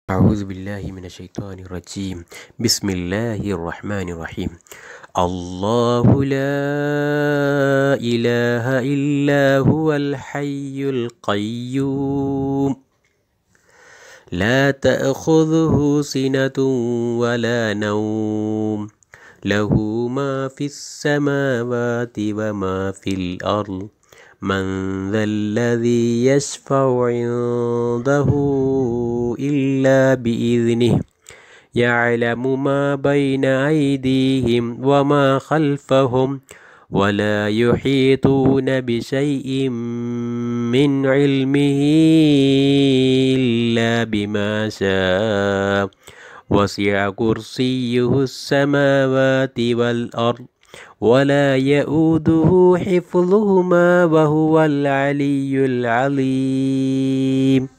أعوذ بالله من الشيطان الرجيم. بسم الله الرحمن الرحيم. الله لا إله إلا هو الحي القيوم لا تأخذه سنة ولا نوم له ما في السماوات وما في الأرض من ذا الذي يشفع عنده إلا بإذنه يعلم ما بين أيديهم وما خلفهم ولا يحيطون بشيء من علمه إلا بما شاء وسع كرسيه السماوات والأرض ولا يؤوده حفظهما وهو العلي العظيم.